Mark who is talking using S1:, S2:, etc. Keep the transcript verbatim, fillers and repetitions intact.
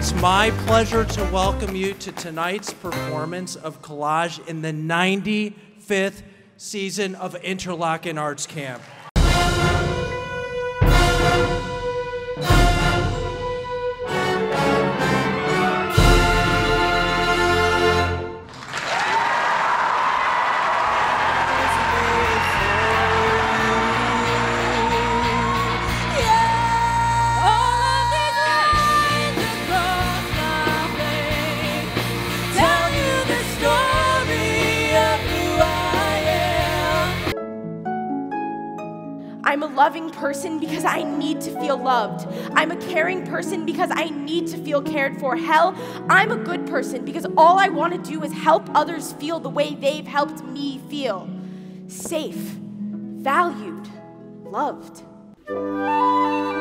S1: It's my pleasure to welcome you to tonight's performance of Collage in the ninety-fifth season of Interlochen Arts Camp.
S2: I'm a loving person because I need to feel loved. I'm a caring person because I need to feel cared for. Hell, I'm a good person because all I want to do is help others feel the way they've helped me feel. Safe, valued, loved.